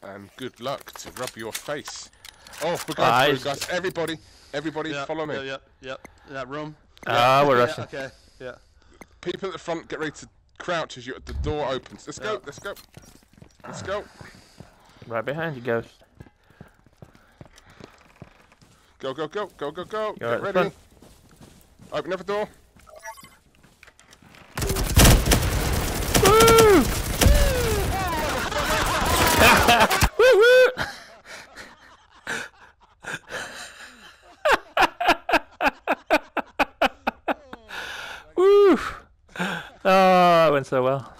and good luck to rub your face. Oh, we're going through, guys. Everybody, follow me. Yep. In that room. We're rushing. Okay. Yeah. People at the front, get ready to crouch as the door opens. Let's go. Let's go. Let's go. Right behind you, Ghost. Go. You're Get ready. front. Open up the door. Woo! Woo woo! Woo! Oh, that went so well.